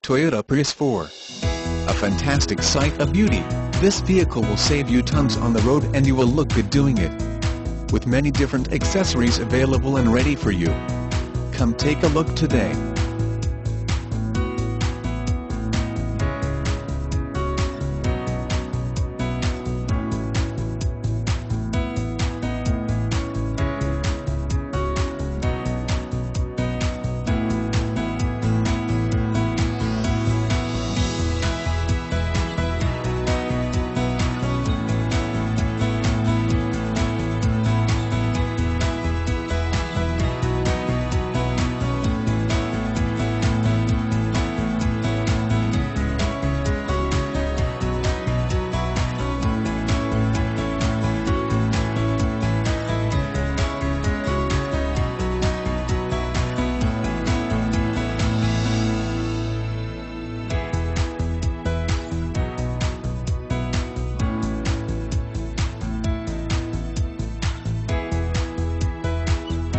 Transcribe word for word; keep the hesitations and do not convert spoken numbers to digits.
Toyota Prius four. A fantastic sight of beauty, this vehicle will save you tons on the road and you will look good doing it. With many different accessories available and ready for you. Come take a look today.